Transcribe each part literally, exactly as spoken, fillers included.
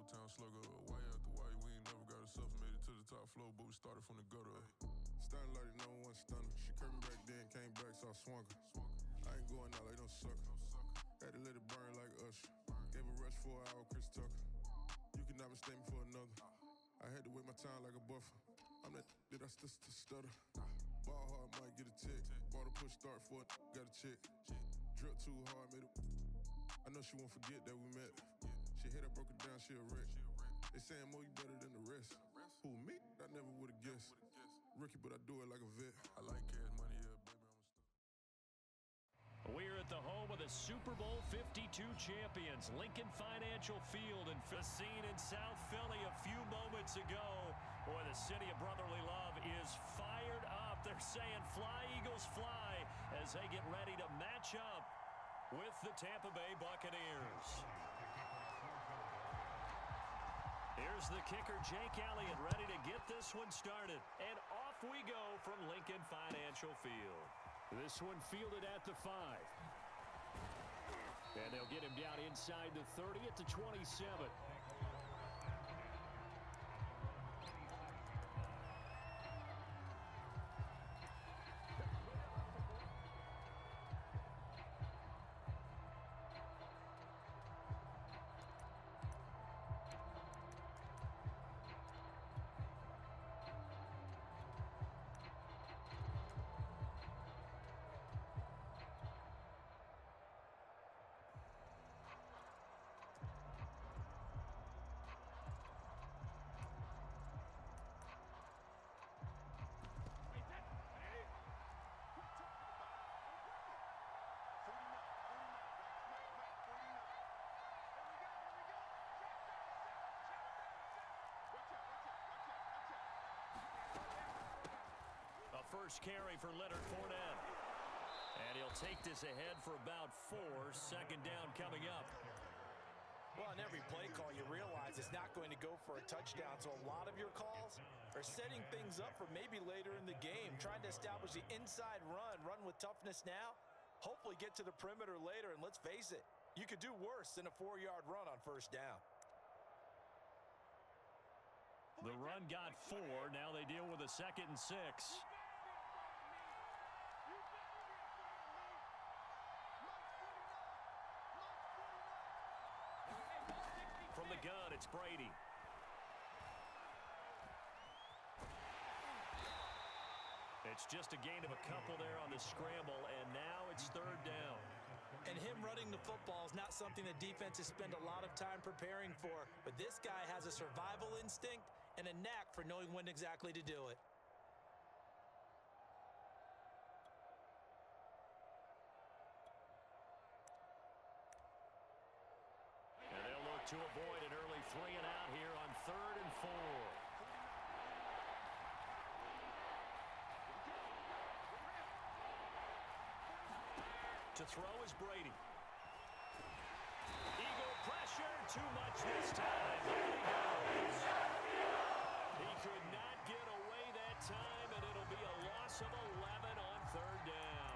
town slugger. Why after why we ain't never got herself made it to the top floor, but we started from the gutter. Starting like the number one stunner. She curved back then, came back, so I swung her. I ain't going out like no sucker. Had to let it burn like Usher. Gave a rush for an hour, Chris Tucker. You cannot mistake me for another. I had to wait my time like a buffer. I'm that that I still st- stutter. Ball hard, might get a tick. Bought a push start for it, got a chick. Drip too hard, made it. I know she won't forget that we met. She hit her, broke it down, she a wreck. They saying, Mo, you better than the rest. Who, me? I never would've guessed. Rookie, but I do it like a vet. I like cash money, yeah, baby, I'm a star. We're at the home of the Super Bowl fifty-two champions, Lincoln Financial Field, and the scene in South Philly a few moments ago. Boy, the city of brotherly love is fired up. They're saying, fly, Eagles, fly, as they get ready to match up with the Tampa Bay Buccaneers. Here's the kicker, Jake Elliott, ready to get this one started. And off we go from Lincoln Financial Field. This one fielded at the five. And they'll get him down inside the thirty at the twenty-seven. First carry for Leonard Fournette. And he'll take this ahead for about four. Second down coming up. Well, on every play call, you realize it's not going to go for a touchdown. So a lot of your calls are setting things up for maybe later in the game, trying to establish the inside run, run with toughness now, hopefully get to the perimeter later. And let's face it, you could do worse than a four-yard run on first down. The run got four. Now they deal with a second and six. From the gun, it's Brady. It's just a gain of a couple there on the scramble, and now it's third down. And him running the football is not something that defenses spend a lot of time preparing for, but this guy has a survival instinct and a knack for knowing when exactly to do it. To avoid an early three and out here on third and four. To throw is Brady. Eagle pressure, too much this time. Here he goes. He could not get away that time, and it'll be a loss of eleven on third down.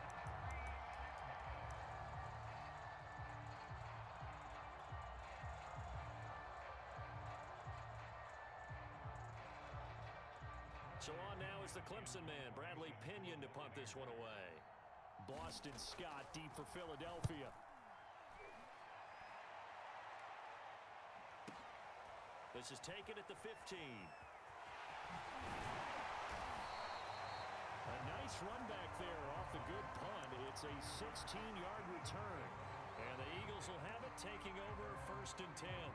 So on now is the Clemson man, Bradley Pinion, to punt this one away. Boston Scott deep for Philadelphia. This is taken at the fifteen. A nice run back there off the good punt. It's a sixteen-yard return. And the Eagles will have it, taking over first and ten.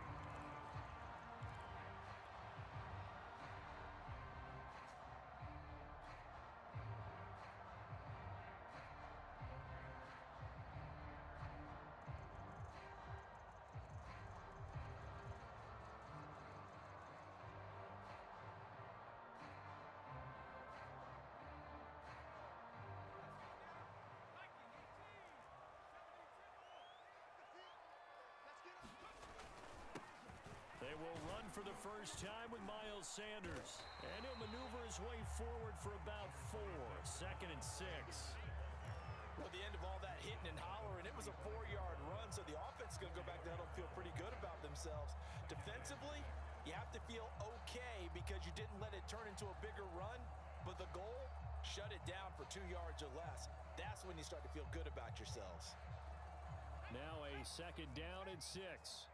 They will run for the first time with Miles Sanders. And he'll maneuver his way forward for about four. Second and six. Well, at the end of all that hitting and hollering, it was a four-yard run, so the offense is going to go back down and feel pretty good about themselves. Defensively, you have to feel okay because you didn't let it turn into a bigger run, but the goal, shut it down for two yards or less. That's when you start to feel good about yourselves. Now a second down and six.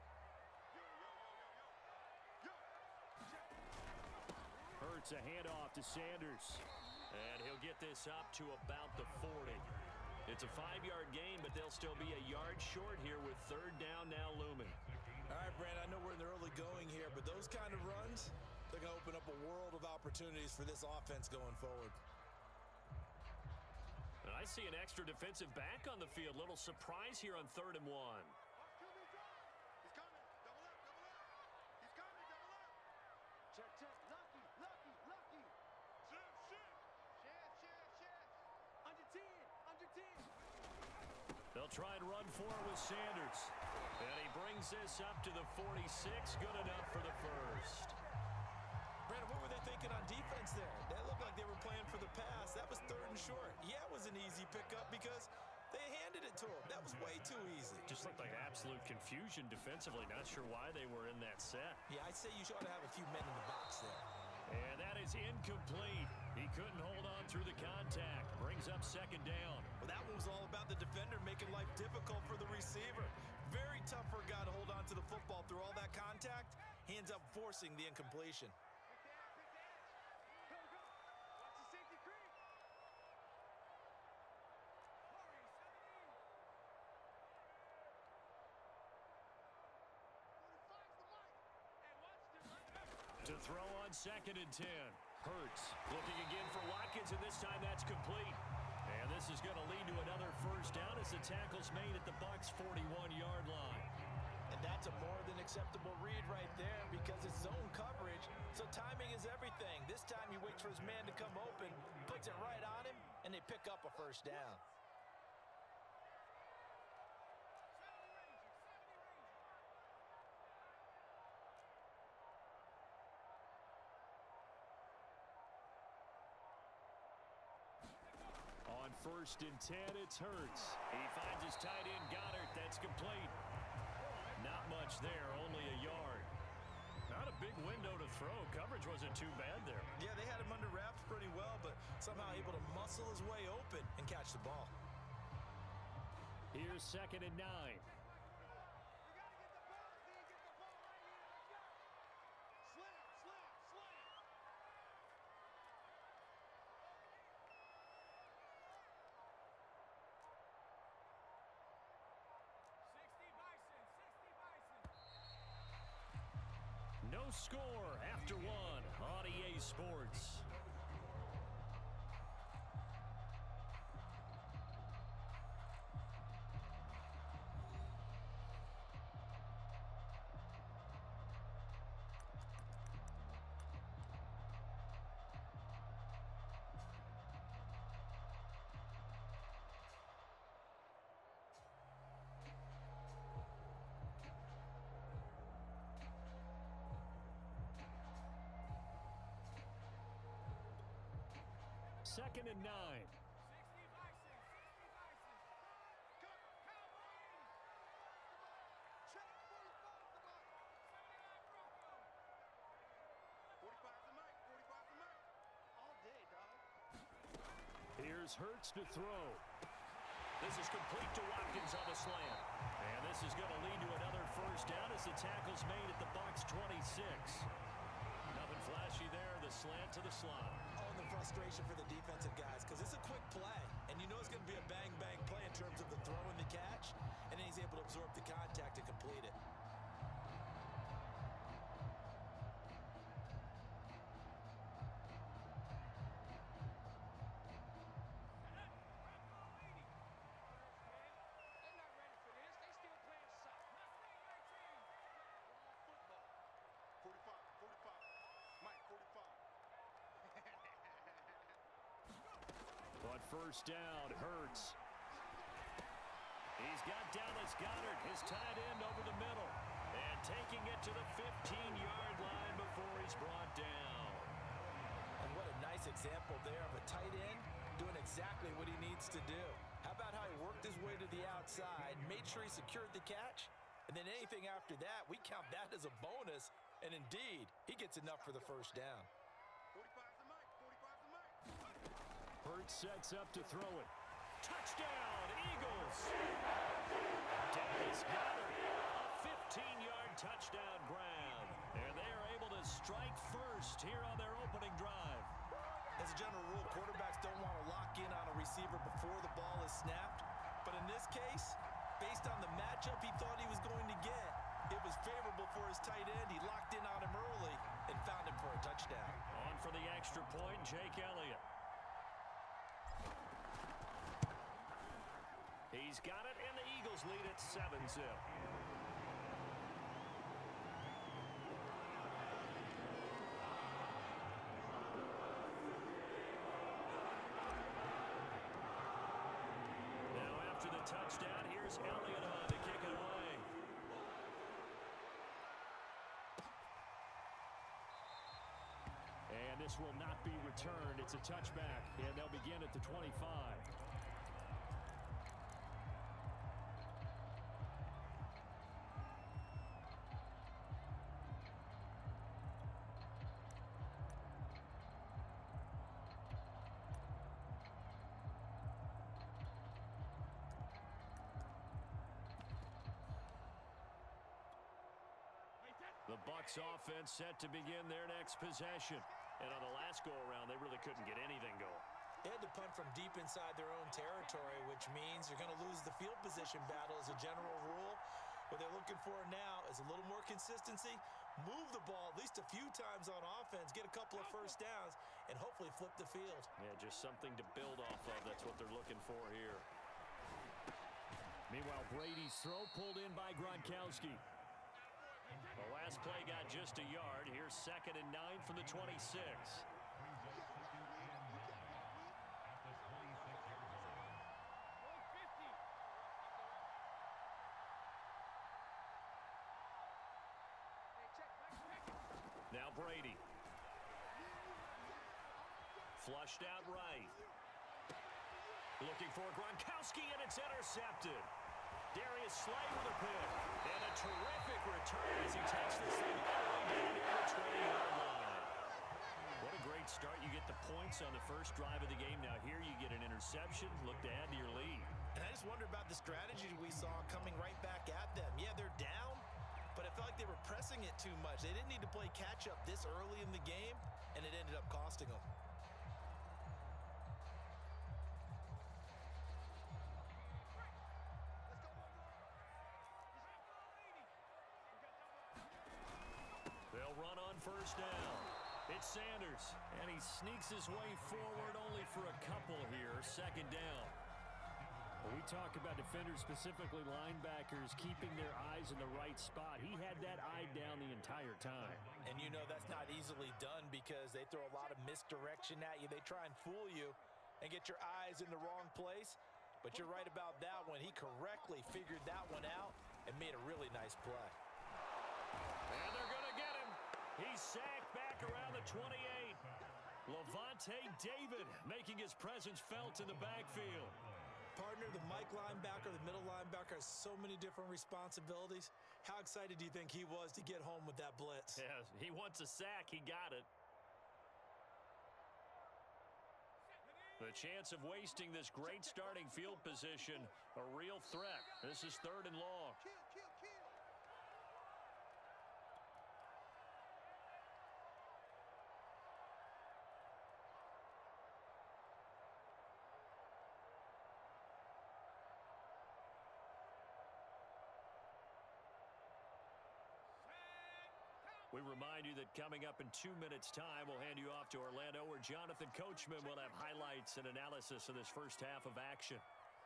Hurts a handoff to Sanders. And he'll get this up to about the forty. It's a five-yard gain, but they'll still be a yard short here with third down now looming. All right, Brand, I know we're in the early going here, but those kind of runs, they're going to open up a world of opportunities for this offense going forward. And I see an extra defensive back on the field. Little surprise here on third and one. They'll try and run for it with Sanders. And he brings this up to the forty-six. Good enough for the first. Brandon, what were they thinking on defense there? They looked like they were playing for the pass. That was third and short. Yeah, it was an easy pickup because they handed it to him. That was way too easy. Just looked like absolute confusion defensively. Not sure why they were in that set. Yeah, I'd say you should have a few men in the box there. And that is incomplete. He couldn't hold on through the contact. Brings up second down. Well, that one was all about the defender making life difficult for the receiver. Very tough for a guy to hold on to the football through all that contact. He ends up forcing the incompletion. To throw on second and ten. Hurts looking again for Watkins, and this time that's complete. And this is going to lead to another first down as the tackle's made at the Bucs' forty-one-yard line. And that's a more than acceptable read right there because it's zone coverage, so timing is everything. This time he waits for his man to come open, puts it right on him, and they pick up a first down. On first and ten, it's Hurts. He finds his tight end, Goddard. That's complete. Not much there, only a yard. Not a big window to throw. Coverage wasn't too bad there. Yeah, they had him under wraps pretty well, but somehow able to muscle his way open and catch the ball. Here's second and nine. No score after one on E A Sports. Second and nine. Here's Hurts to throw. This is complete to Watkins on the slant. And this is going to lead to another first down as the tackle's made at the Bucs' twenty-six. Nothing flashy there, the slant to the slot. Oh, and the frustration for the defensive guys because it's a quick play, and you know it's going to be a bang-bang play in terms of the throw and the catch, and then he's able to absorb the contact and complete it. On first down, Hurts. He's got Dallas Goedert, his tight end, over the middle. And taking it to the fifteen-yard line before he's brought down. And what a nice example there of a tight end doing exactly what he needs to do. How about how he worked his way to the outside, made sure he secured the catch, And then anything after that, we count that as a bonus. And indeed, he gets enough for the first down. Hurts sets up to throw it. Touchdown, Eagles! Dallas Goedert, a fifteen-yard touchdown grab. And they are able to strike first here on their opening drive. As a general rule, quarterbacks don't want to lock in on a receiver before the ball is snapped. But in this case, based on the matchup he thought he was going to get, it was favorable for his tight end. He locked in on him early and found him for a touchdown. On for the extra point, Jake Elliott. He's got it, and the Eagles lead at seven zip. Now after the touchdown, here's Elliott on to kick it away. And this will not be returned. It's a touchback, and they'll begin at the twenty-five. The Bucs offense set to begin their next possession. And on the last go-around, they really couldn't get anything going. They had to punt from deep inside their own territory, which means you're going to lose the field position battle as a general rule. What they're looking for now is a little more consistency, move the ball at least a few times on offense, get a couple of first downs, and hopefully flip the field. Yeah, just something to build off of. That's what they're looking for here. Meanwhile, Brady's throw pulled in by Gronkowski. The last play got just a yard. Here's second and nine from the twenty-six. Now Brady. Flushed out right. Looking for Gronkowski, and it's intercepted. Darius Slay with a pick. And a terrific return as he takes this thing all the way down here to the twenty-yard line. What a great start. You get the points on the first drive of the game. Now here you get an interception. Look to add to your lead. And I just wonder about the strategy we saw coming right back at them. Yeah, they're down, but I felt like they were pressing it too much. They didn't need to play catch-up this early in the game, and it ended up costing them. They'll run on first down. It's Sanders, and he sneaks his way forward only for a couple here. Second down. When we talk about defenders, specifically linebackers, keeping their eyes in the right spot, he had that eye down the entire time. And you know that's not easily done because they throw a lot of misdirection at you. They try and fool you and get your eyes in the wrong place. But you're right about that one. He correctly figured that one out and made a really nice play. And they're going to get him. He's sacked back around the twenty-eight. Lavonte David making his presence felt in the backfield. Partner, the Mike linebacker, the middle linebacker has so many different responsibilities. How excited do you think he was to get home with that blitz? Yeah, he wants a sack. He got it. The chance of wasting this great starting field position, a real threat. This is third and long. We remind you that coming up in two minutes' time, we'll hand you off to Orlando, where Jonathan Coachman will have highlights and analysis of this first half of action.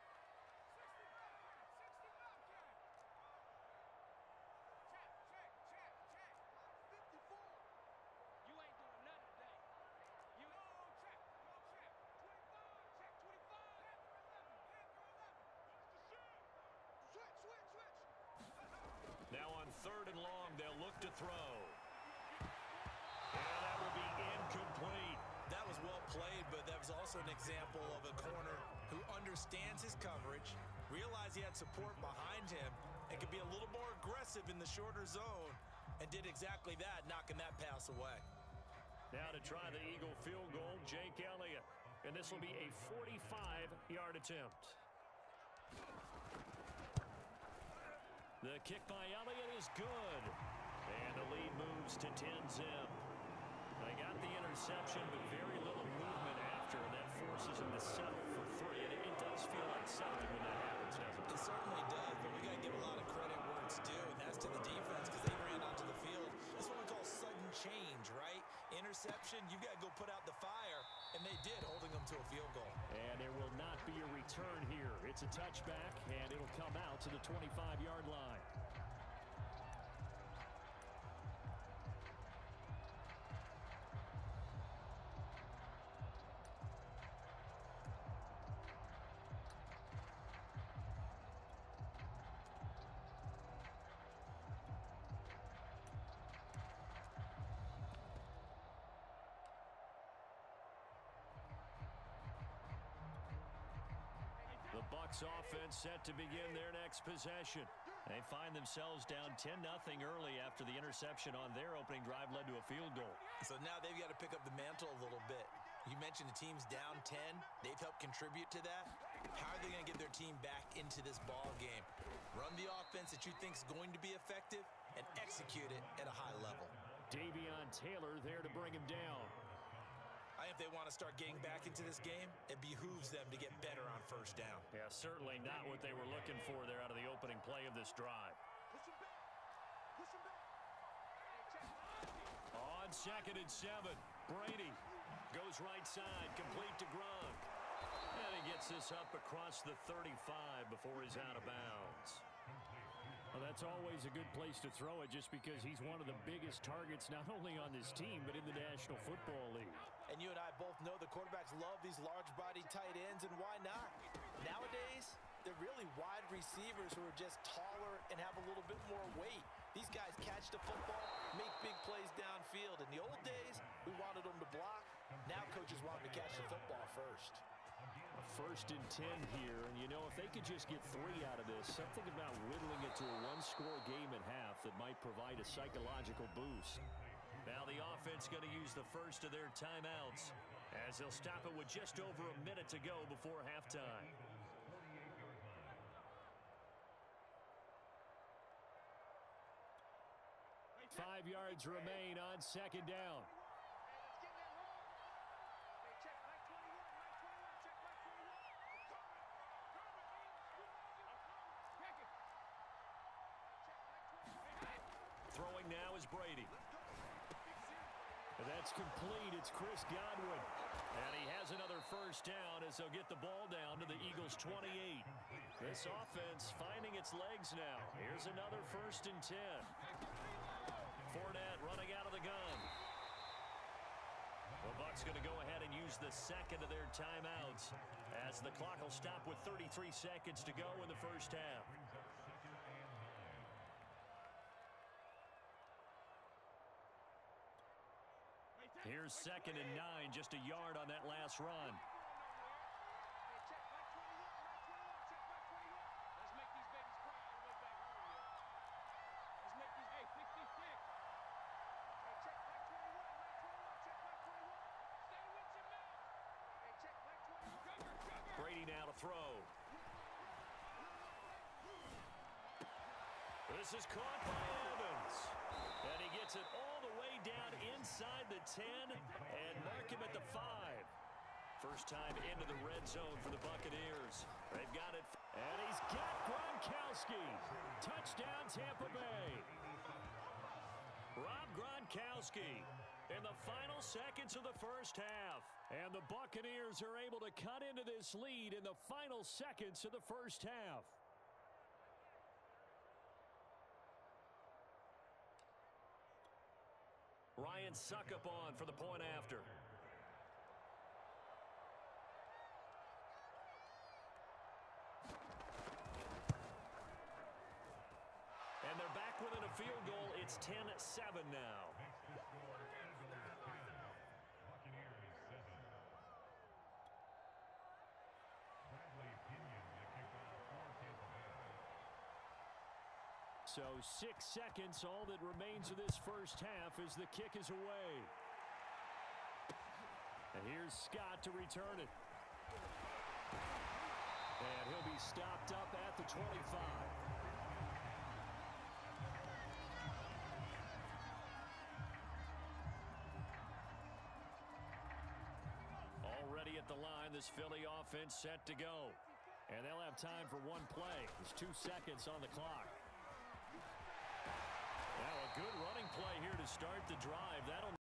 Now on third and long, they'll look to throw. And that will be incomplete. That was well played, but that was also an example of a corner who understands his coverage, realized he he had support behind him and could be a little more aggressive in the shorter zone, and did exactly that, knocking that pass away. Now to try the Eagle field goal, Jake Elliott. And this will be a forty-five yard attempt. The kick by Elliott is good. And the lead moves to ten zip. They got the interception, but very little movement after, and that forces them to settle for three. And it, it does feel like settling when that happens, doesn't it? It certainly does, but we got to give a lot of credit where it's due, and that's to the defense because they ran onto the field. That's what we call sudden change, right? Interception, you've got to go put out the fire, and they did, holding them to a field goal. And there will not be a return here. It's a touchback, and it'll come out to the twenty-five yard line. The Bucs offense set to begin their next possession. They find themselves down ten nothing early after the interception on their opening drive led to a field goal. So now they've got to pick up the mantle a little bit. You mentioned the team's down ten. They've helped contribute to that. How are they going to get their team back into this ball game? Run the offense that you think is going to be effective and execute it at a high level. Davion Taylor there to bring him down. I think if they want to start getting back into this game, it behooves them to get better on first down. Yeah, certainly not what they were looking for there out of the opening play of this drive. On second and seven, Brady goes right side, complete to Gronk. And he gets this up across the thirty-five before he's out of bounds. Well, that's always a good place to throw it just because he's one of the biggest targets not only on this team but in the National Football League. And you and I both know the quarterbacks love these large-body tight ends, and why not? Nowadays, they're really wide receivers who are just taller and have a little bit more weight. These guys catch the football, make big plays downfield. In the old days, we wanted them to block. Now coaches want them to catch the football first. First and ten here, and you know, if they could just get three out of this, something about whittling it to a one-score game at half that might provide a psychological boost. Now the offense going to use the first of their timeouts as they'll stop it with just over a minute to go before halftime. Five yards remain on second down. Throwing now is Brady. That's complete. It's Chris Godwin. And he has another first down as they'll get the ball down to the Eagles' twenty-eight. This offense finding its legs now. Here's another first and ten. Fournette running out of the gun. The Bucs going to go ahead and use the second of their timeouts as the clock will stop with thirty-three seconds to go in the first half. Here's second and nine, just a yard on that last run. Brady now to throw. This is caught by Evans. And he gets it all the way down inside the ten and mark him at the five. First time into the red zone for the Buccaneers. They've got it. And he's got Gronkowski. Touchdown, Tampa Bay. Rob Gronkowski in the final seconds of the first half. And the Buccaneers are able to cut into this lead in the final seconds of the first half. Ryan Succop on for the point after. And they're back within a field goal. It's ten seven now. So six seconds, all that remains of this first half as the kick is away. And here's Scott to return it. And he'll be stopped up at the twenty-five. Already at the line, this Philly offense set to go. And they'll have time for one play. There's two seconds on the clock. Now a good running play here to start the drive. That'll